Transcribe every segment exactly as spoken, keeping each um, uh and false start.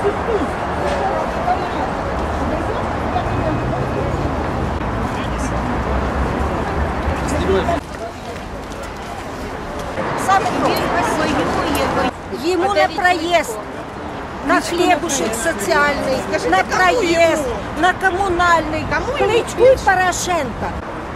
Ему на проезд, на хлебушек социальный, на проезд, на коммунальный, Кличку и Порошенко.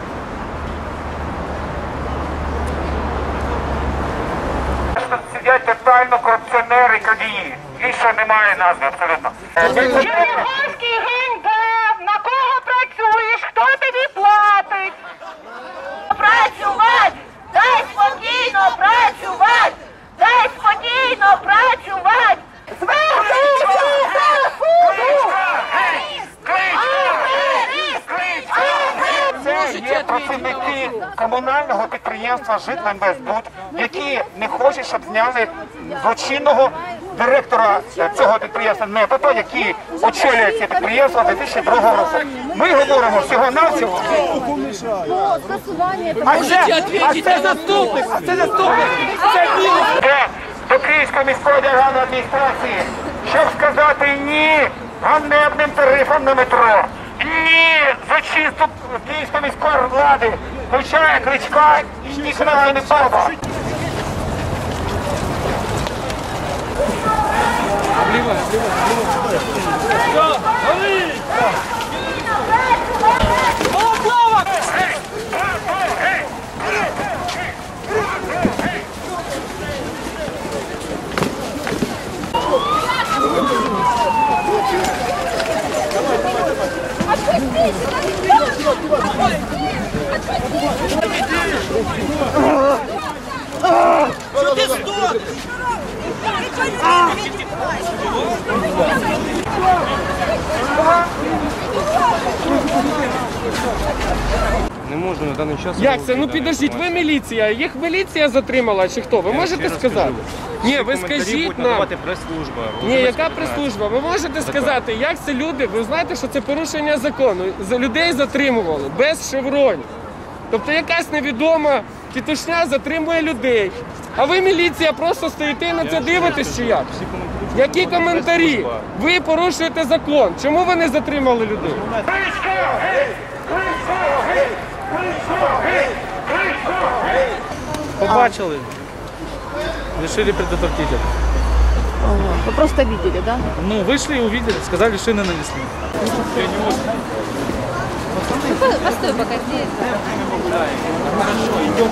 Сидять тотально корупціонери, крадії. Більше немає назви, абсолютно. Чернігівський генерал, на кого працюєш, хто тобі платить? Працювати! Дай спокійно працювати! Дай спокійно працювати! Звернися до суду! Це є працівники комунального підприємства «Житлоінвестбуд», які не хочуть, щоб зняли злочинного директора цього підприємства НЕПЕТО, який очолює це підприємство з дві тисячі другого року. Ми говоримо всього-навсього. А це, а це заступник, а це заступник, це він. До Київської міської державної адміністрації, щоб сказати ні ганебним тарифам на метро. Ні, зачисту Київської міської влади, включає Кличка і Тихона Ганнибала. Обливай, обливай, обливай. Что ты стонешь? Не можна на даний час. Як це? Ну підождіть, ви міліція, їх міліція затримала чи хто? Ви можете сказати? Ні, ви скажіть нам. Прес-служба. Ні, яка прес-служба? Ви можете сказати, як це люди, ви знаєте, що це порушення закону, за людей затримували, без шевронів. Тобто якась невідома тітушня затримує людей, а ви міліція просто стоїте і на це дивитесь чи як? Які коментарі? Ви порушуєте закон, чому ви не затримали людей? Побачили. Решили предотвратить это. Вы просто видели, да? Ну, вышли и увидели, сказали, шины нанесли. Постой, пока здесь. Хорошо, идем.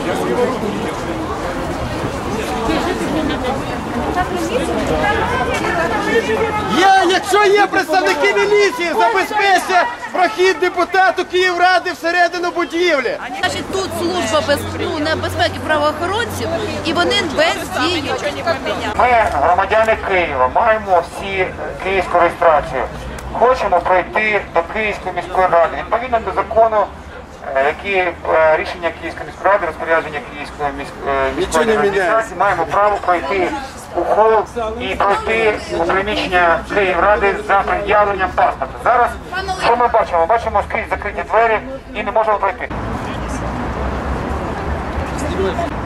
Є, якщо є представники міліції, забезпечте прохід депутату Київради всередину будівлі. Значить, тут служба без, ну, на безпеки правоохоронців, і вони бездіють. Ми, громадяни Києва, маємо всі київську реєстрацію. Хочемо пройти до Київської міської ради. Відповідно до закону, які рішення Київської міської ради, розпорядження Київської міської адміністрації, маємо право пройти у хол і пройти у приміщення Київради за пред'явленням паспорта. Зараз, що ми бачимо? Бачимо скрізь закриті двері і не можемо пройти.